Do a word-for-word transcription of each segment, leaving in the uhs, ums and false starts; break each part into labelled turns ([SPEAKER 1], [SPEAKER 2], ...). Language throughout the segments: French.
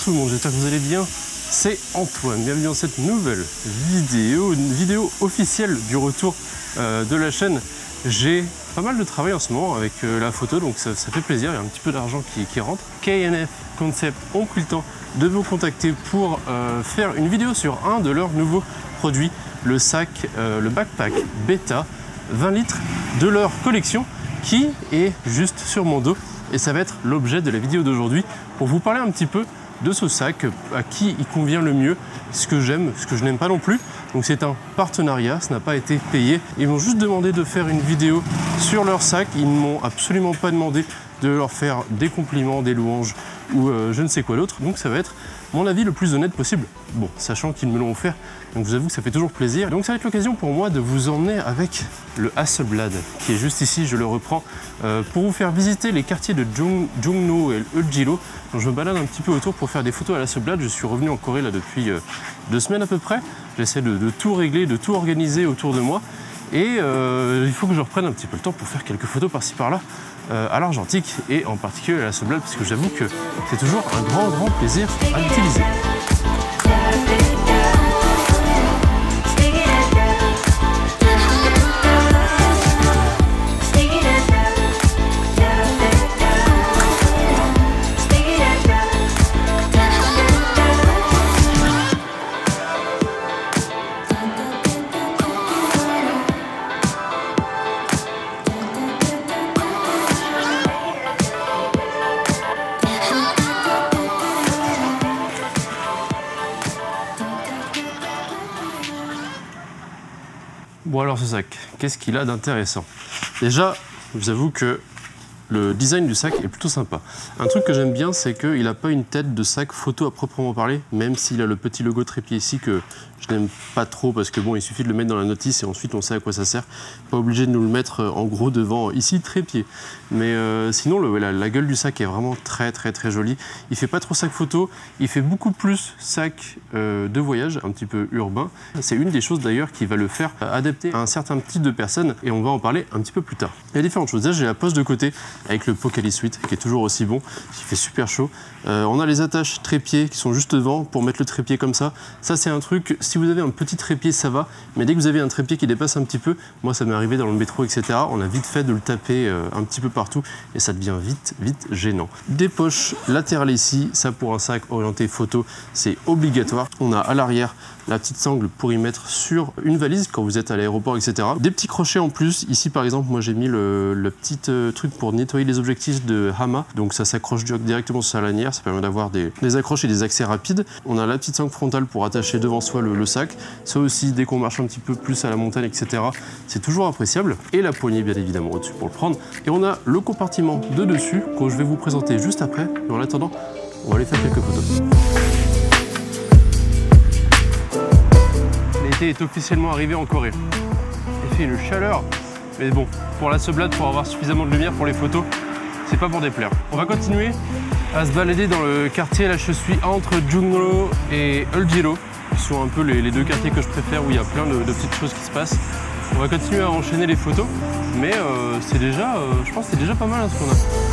[SPEAKER 1] tout le monde, j'espère que vous allez bien. C'est Antoine, bienvenue dans cette nouvelle vidéo, une vidéo officielle du retour euh, de la chaîne. J'ai pas mal de travail en ce moment avec euh, la photo, donc ça, ça fait plaisir, il y a un petit peu d'argent qui, qui rentre. K N F Concept ont pris le temps de vous contacter pour euh, faire une vidéo sur un de leurs nouveaux produits, le sac, euh, le backpack Beta vingt litres de leur collection qui est juste sur mon dos. Et ça va être l'objet de la vidéo d'aujourd'hui pour vous parler un petit peu de ce sac, à qui il convient le mieux, ce que j'aime, ce que je n'aime pas non plus. Donc c'est un partenariat, ça n'a pas été payé. Ils m'ont juste demandé de faire une vidéo sur leur sac. Ils ne m'ont absolument pas demandé de leur faire des compliments, des louanges ou euh, je ne sais quoi d'autre. Donc ça va être mon avis le plus honnête possible. Bon, sachant qu'ils me l'ont offert, donc je vous avoue que ça fait toujours plaisir. Donc ça va être l'occasion pour moi de vous emmener avec le Hasselblad, qui est juste ici, je le reprends, euh, pour vous faire visiter les quartiers de Jung, Jungno et Uljilo. Donc je me balade un petit peu autour pour faire des photos à l'Hasselblad. Je suis revenu en Corée là depuis euh, deux semaines à peu près. J'essaie de, de tout régler, de tout organiser autour de moi. Et euh, il faut que je reprenne un petit peu le temps pour faire quelques photos par-ci par-là euh, à l'Argentique et en particulier à l'Hasselblad, parce que j'avoue que c'est toujours un grand grand plaisir à l'utiliser. Bon alors ce sac, qu'est-ce qu'il a d'intéressant? Déjà, je vous avoue que le design du sac est plutôt sympa. Un truc que j'aime bien, c'est qu'il n'a pas une tête de sac photo à proprement parler, même s'il a le petit logo trépied ici que je n'aime pas trop parce que bon, il suffit de le mettre dans la notice et ensuite on sait à quoi ça sert. Pas obligé de nous le mettre en gros devant ici trépied. Mais euh, sinon, le, la, la gueule du sac est vraiment très très très jolie. Il fait pas trop sac photo, il fait beaucoup plus sac euh, de voyage, un petit peu urbain. C'est une des choses d'ailleurs qui va le faire adapter à un certain type de personnes et on va en parler un petit peu plus tard. Il y a différentes choses. Déjà, j'ai la poche de côté avec le Pokali Suite qui est toujours aussi bon, qui fait super chaud. Euh, on a les attaches trépied qui sont juste devant pour mettre le trépied comme ça. Ça c'est un truc, si vous avez un petit trépied ça va, mais dès que vous avez un trépied qui dépasse un petit peu, moi ça m'est arrivé dans le métro et cetera, on a vite fait de le taper euh, un petit peu partout et ça devient vite vite gênant. Des poches latérales ici, ça pour un sac orienté photo c'est obligatoire. On a à l'arrière la petite sangle pour y mettre sur une valise quand vous êtes à l'aéroport et cetera. Des petits crochets en plus, ici par exemple moi j'ai mis le, le petit euh, truc pour nettoyer les objectifs de Hama, donc ça s'accroche directement sur la lanière, ça permet d'avoir des, des accroches et des accès rapides. On a la petite sangle frontale pour attacher devant soi le, le sac, ça aussi dès qu'on marche un petit peu plus à la montagne et cetera, c'est toujours appréciable. Et la poignée bien évidemment au-dessus pour le prendre. Et on a le compartiment de dessus que je vais vous présenter juste après, mais en attendant on va aller faire quelques photos. L'été est officiellement arrivé en Corée. Il fait une chaleur, mais bon, pour l'Hasselblad, pour avoir suffisamment de lumière pour les photos, c'est pas pour déplaire. On va continuer à se balader dans le quartier. Là, je suis entre Jungno et Uljilo, qui sont un peu les, les deux quartiers que je préfère, où il y a plein de, de petites choses qui se passent. On va continuer à enchaîner les photos, mais euh, c'est déjà, euh, je pense que c'est déjà pas mal hein, ce qu'on a.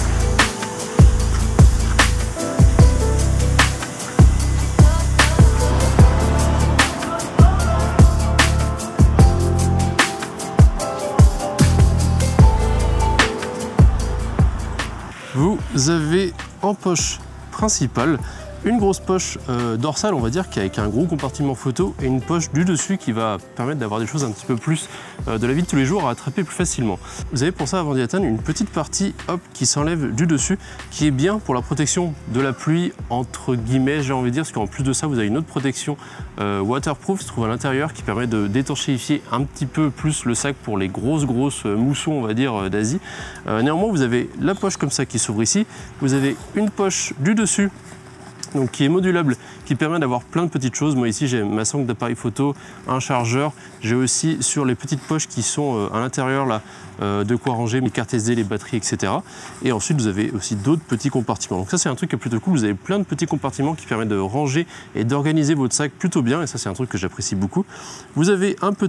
[SPEAKER 1] Vous avez en poche principale une grosse poche euh, dorsale, on va dire, qui est avec un gros compartiment photo et une poche du dessus qui va permettre d'avoir des choses un petit peu plus euh, de la vie de tous les jours à attraper plus facilement. Vous avez pour ça, avant d'y atteindre, une petite partie hop, qui s'enlève du dessus, qui est bien pour la protection de la pluie, entre guillemets, j'ai envie de dire, parce qu'en plus de ça, vous avez une autre protection euh, waterproof, se trouve à l'intérieur, qui permet de d'étanchéifier un petit peu plus le sac pour les grosses, grosses moussons, on va dire, d'Asie. Euh, néanmoins, vous avez la poche comme ça qui s'ouvre ici, vous avez une poche du dessus, donc qui est modulable, qui permet d'avoir plein de petites choses. Moi ici j'ai ma sangle d'appareil photo, un chargeur, j'ai aussi sur les petites poches qui sont à l'intérieur là, euh, de quoi ranger mes cartes S D, les batteries, et cetera. Et ensuite vous avez aussi d'autres petits compartiments. Donc ça c'est un truc qui est plutôt cool, vous avez plein de petits compartiments qui permettent de ranger et d'organiser votre sac plutôt bien, et ça c'est un truc que j'apprécie beaucoup. Vous avez un petit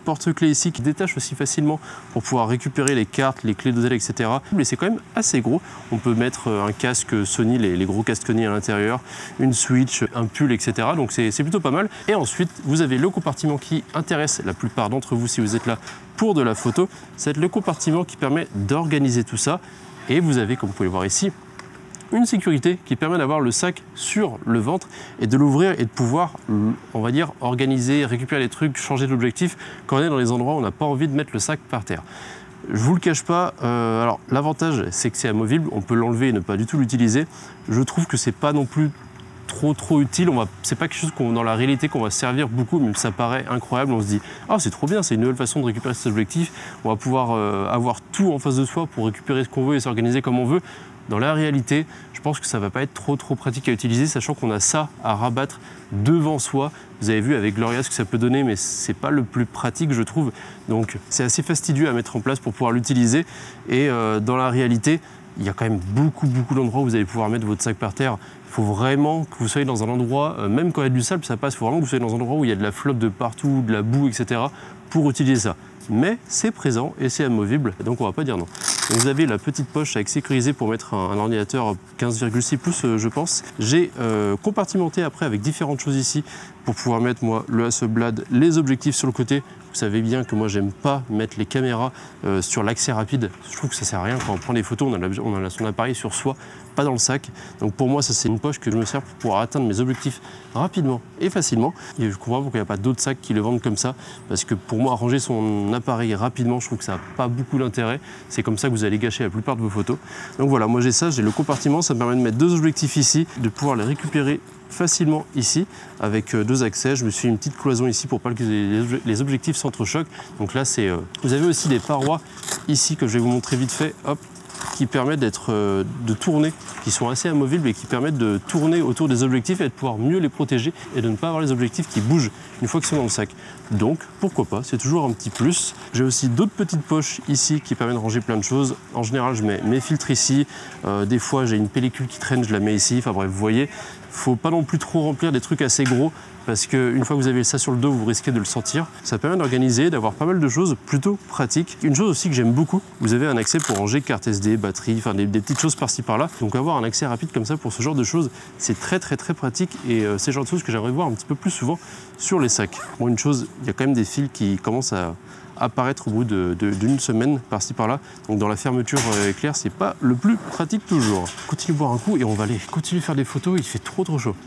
[SPEAKER 1] porte-clés ici qui détache aussi facilement pour pouvoir récupérer les cartes, les clés d'hôtel, et cetera. Mais c'est quand même assez gros. On peut mettre un casque Sony, les, les gros casques Sony à l'intérieur, une Switch, un pull, et cetera. Donc c'est plutôt pas mal. Et ensuite, vous avez le compartiment qui intéresse la plupart d'entre vous si vous êtes là pour de la photo. C'est le compartiment qui permet d'organiser tout ça. Et vous avez, comme vous pouvez le voir ici, une sécurité qui permet d'avoir le sac sur le ventre et de l'ouvrir et de pouvoir, on va dire, organiser, récupérer les trucs, changer d'objectif quand on est dans les endroits où on n'a pas envie de mettre le sac par terre. Je vous le cache pas, euh, alors l'avantage c'est que c'est amovible, on peut l'enlever et ne pas du tout l'utiliser. Je trouve que c'est pas non plus trop trop utile, c'est pas quelque chose qu'on dans la réalité qu'on va servir beaucoup, même ça paraît incroyable, on se dit ah c'est trop bien, c'est une nouvelle façon de récupérer cet objectif, on va pouvoir euh, avoir tout en face de soi pour récupérer ce qu'on veut et s'organiser comme on veut. Dans la réalité, je pense que ça ne va pas être trop trop pratique à utiliser, sachant qu'on a ça à rabattre devant soi. Vous avez vu avec Gloria ce que ça peut donner, mais c'est pas le plus pratique, je trouve. Donc c'est assez fastidieux à mettre en place pour pouvoir l'utiliser. Et euh, dans la réalité, il y a quand même beaucoup beaucoup d'endroits où vous allez pouvoir mettre votre sac par terre. Il faut vraiment que vous soyez dans un endroit, euh, même quand il y a du sable, ça passe. Il faut vraiment que vous soyez dans un endroit où il y a de la flotte de partout, de la boue, et cetera pour utiliser ça. Mais c'est présent et c'est amovible, donc on ne va pas dire non. Donc vous avez la petite poche avec sécurisé pour mettre un, un ordinateur quinze virgule six pouces, euh, je pense. J'ai euh, compartimenté après avec différentes choses ici pour pouvoir mettre moi le Hasselblad, les objectifs sur le côté. Vous savez bien que moi j'aime pas mettre les caméras euh, sur l'accès rapide. Je trouve que ça sert à rien quand on prend des photos, on a, la, on a son appareil sur soi, pas dans le sac. Donc pour moi ça c'est une poche que je me sers pour pouvoir atteindre mes objectifs rapidement et facilement. Et je comprends pourquoi il n'y a pas d'autres sacs qui le vendent comme ça. Parce que pour moi ranger son appareil rapidement, je trouve que ça n'a pas beaucoup d'intérêt. C'est comme ça que vous allez gâcher la plupart de vos photos. Donc voilà, moi j'ai ça, j'ai le compartiment, ça me permet de mettre deux objectifs ici, de pouvoir les récupérer facilement ici avec deux accès. Je me suis mis une petite cloison ici pour pas que les objectifs s'entrechoquent. Donc là c'est, euh... vous avez aussi des parois ici que je vais vous montrer vite fait, hop, qui permettent d'être, euh, de tourner, qui sont assez amovibles et qui permettent de tourner autour des objectifs et de pouvoir mieux les protéger et de ne pas avoir les objectifs qui bougent une fois qu'ils sont dans le sac. Donc pourquoi pas, c'est toujours un petit plus. J'ai aussi d'autres petites poches ici qui permettent de ranger plein de choses. En général je mets mes filtres ici, euh, des fois j'ai une pellicule qui traîne, je la mets ici, enfin bref vous voyez. Faut pas non plus trop remplir des trucs assez gros parce qu'une fois que vous avez ça sur le dos, vous risquez de le sentir. Ça permet d'organiser, d'avoir pas mal de choses plutôt pratiques. Une chose aussi que j'aime beaucoup, vous avez un accès pour ranger carte S D, batterie, enfin des, des petites choses par-ci par-là. Donc avoir un accès rapide comme ça pour ce genre de choses, c'est très très très pratique et euh, c'est le genre de choses que j'aimerais voir un petit peu plus souvent sur les sacs. Bon, une chose, il y a quand même des fils qui commencent à apparaître au bout d'une de, de, semaine par-ci par-là. Donc dans la fermeture euh, éclair, c'est pas le plus pratique toujours. Continue de boire un coup et on va aller continuer de faire des photos, il fait trop trop chaud.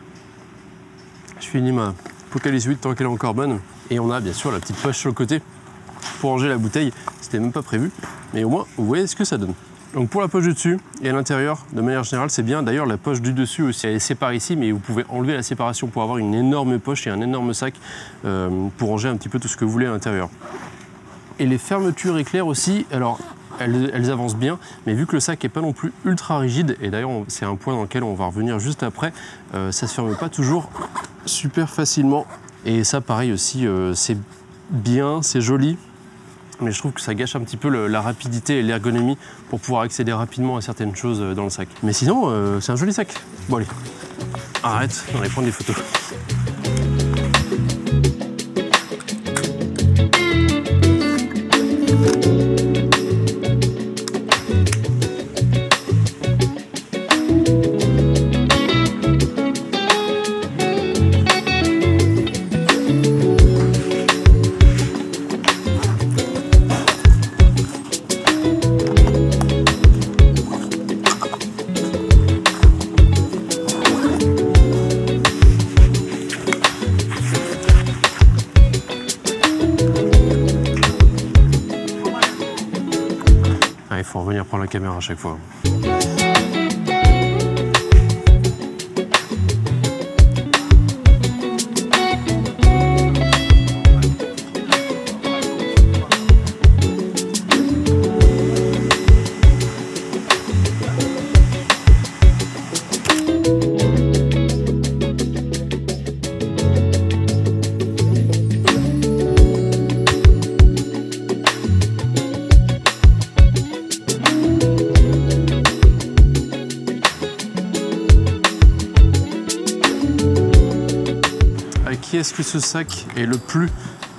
[SPEAKER 1] Je finis ma Pocallis huit tant qu'elle est encore bonne. Et on a bien sûr la petite poche sur le côté pour ranger la bouteille. C'était même pas prévu, mais au moins vous voyez ce que ça donne. Donc pour la poche du dessus et à l'intérieur, de manière générale, c'est bien. D'ailleurs, la poche du dessus aussi, elle est séparée ici, mais vous pouvez enlever la séparation pour avoir une énorme poche et un énorme sac euh, pour ranger un petit peu tout ce que vous voulez à l'intérieur. Et les fermetures éclair aussi, alors elles, elles avancent bien, mais vu que le sac n'est pas non plus ultra rigide, et d'ailleurs c'est un point dans lequel on va revenir juste après, euh, ça ne se ferme pas toujours super facilement. Et ça pareil aussi, euh, c'est bien, c'est joli, mais je trouve que ça gâche un petit peu le, la rapidité et l'ergonomie pour pouvoir accéder rapidement à certaines choses dans le sac. Mais sinon, euh, c'est un joli sac. Bon allez, arrête, on va aller prendre des photos. Il faut revenir prendre la caméra à chaque fois. Qui est-ce que ce sac est le plus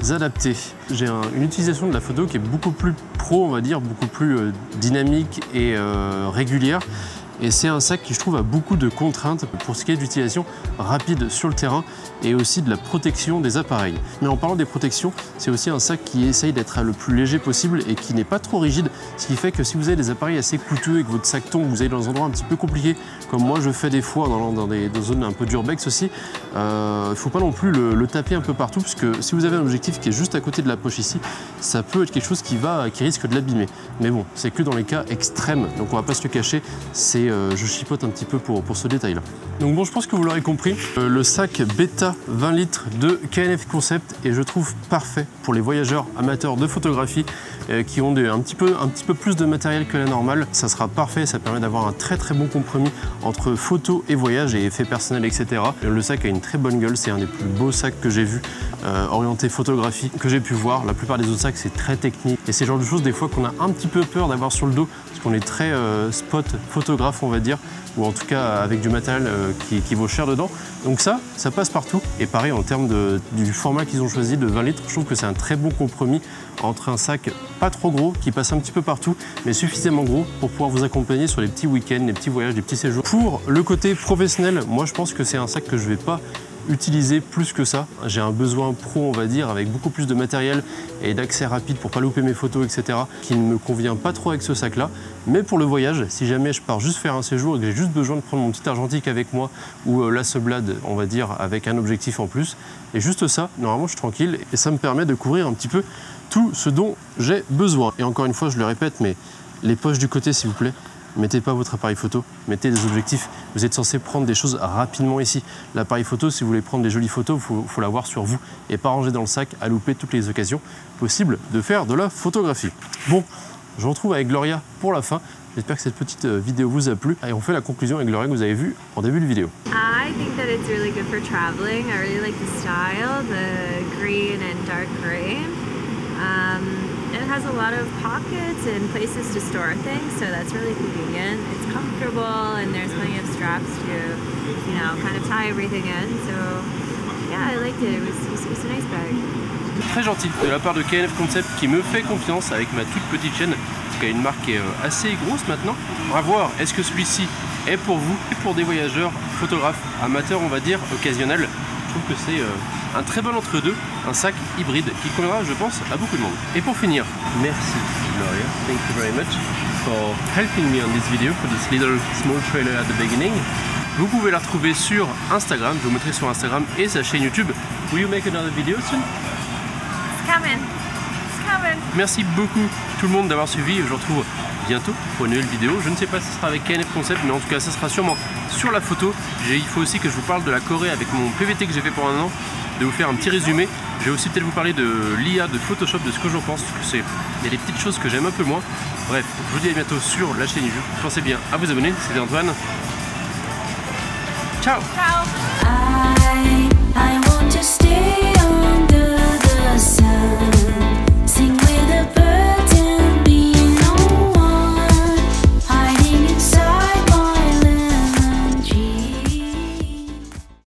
[SPEAKER 1] adaptés. J'ai un, une utilisation de la photo qui est beaucoup plus pro, on va dire, beaucoup plus euh, dynamique et euh, régulière. Et c'est un sac qui, je trouve, a beaucoup de contraintes pour ce qui est d'utilisation rapide sur le terrain et aussi de la protection des appareils. Mais en parlant des protections, c'est aussi un sac qui essaye d'être le plus léger possible et qui n'est pas trop rigide, ce qui fait que si vous avez des appareils assez coûteux et que votre sac tombe, vous allez dans des endroits un petit peu compliqués, comme moi je fais des fois dans, dans des dans zones un peu d'urbex aussi, il euh, ne faut pas non plus le, le taper un peu partout, parce que si vous avez un objectif qui est juste à côté de la poche ici, ça peut être quelque chose qui, va, qui risque de l'abîmer. Mais bon, c'est que dans les cas extrêmes, donc on va pas se le cacher, c'est Euh, je chipote un petit peu pour, pour ce détail là. Donc bon, je pense que vous l'aurez compris, euh, le sac Beta vingt litres de K N F Concept est, je trouve, parfait pour les voyageurs amateurs de photographie euh, qui ont des, un, petit peu, un petit peu plus de matériel que la normale. Ça sera parfait, ça permet d'avoir un très très bon compromis entre photo et voyage et effets personnels, et cetera. Le sac a une très bonne gueule, c'est un des plus beaux sacs que j'ai vu euh, orienté photographie que j'ai pu voir. La plupart des autres sacs, c'est très technique et c'est le genre de choses des fois qu'on a un petit peu peur d'avoir sur le dos, parce qu'on est très euh, spot photographe, on va dire, ou en tout cas avec du matériel euh, qui, qui vaut cher dedans. Donc ça, ça passe partout. Et pareil, en termes de, du format qu'ils ont choisi de vingt litres, je trouve que c'est un très bon compromis entre un sac pas trop gros, qui passe un petit peu partout, mais suffisamment gros pour pouvoir vous accompagner sur les petits week-ends, les petits voyages, les petits séjours. Pour le côté professionnel, moi je pense que c'est un sac que je vais pas utiliser plus que ça. J'ai un besoin pro, on va dire, avec beaucoup plus de matériel et d'accès rapide pour pas louper mes photos, et cetera, qui ne me convient pas trop avec ce sac-là. Mais pour le voyage, si jamais je pars juste faire un séjour et que j'ai juste besoin de prendre mon petit argentique avec moi ou euh, la Hasselblad, on va dire, avec un objectif en plus, et juste ça, normalement je suis tranquille et ça me permet de couvrir un petit peu tout ce dont j'ai besoin. Et encore une fois, je le répète, mais les poches du côté, s'il vous plaît. Mettez pas votre appareil photo, mettez des objectifs. Vous êtes censé prendre des choses rapidement ici. L'appareil photo, si vous voulez prendre des jolies photos, il faut, faut l'avoir sur vous et pas ranger dans le sac à louper toutes les occasions possibles de faire de la photographie. Bon, je vous retrouve avec Gloria pour la fin. J'espère que cette petite vidéo vous a plu. Et on fait la conclusion avec Gloria que vous avez vue en début de vidéo.
[SPEAKER 2] I think that it's really good for traveling. I really like the style, the green and dark green. Um, It has a lot of pockets and places to store things, so that's really convenient. It's comfortable and there's plenty of straps to, you know, kind of tie everything in. So, yeah, I liked it. It was, it was a nice bag.
[SPEAKER 1] Très gentil de la part de K N F Concept qui me fait confiance avec ma toute petite chaîne, parce qu'il y a une marque qui est assez grosse maintenant. On va voir, est-ce que celui-ci est pour vous et pour des voyageurs, photographes, amateurs, on va dire, occasionnels. Je trouve que c'est euh, un très bon entre-deux, un sac hybride qui conviendra, je pense, à beaucoup de monde. Et pour finir, merci Gloria, thank you very much for helping me on this video, for this little small trailer at the beginning. Vous pouvez la retrouver sur Instagram, je vous mettrai sur Instagram et sa chaîne YouTube. Will you make another video soon?
[SPEAKER 2] It's coming. It's coming.
[SPEAKER 1] Merci beaucoup tout le monde d'avoir suivi et je vous retrouve bientôt pour une nouvelle vidéo. Je ne sais pas si ce sera avec K N F Concept, mais en tout cas ça sera sûrement sur la photo. Il faut aussi que je vous parle de la Corée avec mon P V T que j'ai fait pour un an, de vous faire un petit résumé. Je vais aussi peut-être vous parler de l'I A, de Photoshop, de ce que j'en pense. Il y a des petites choses que j'aime un peu moins. Bref, je vous dis à bientôt sur la chaîne YouTube. Pensez bien à vous abonner. C'était Antoine. Ciao.
[SPEAKER 2] Ciao.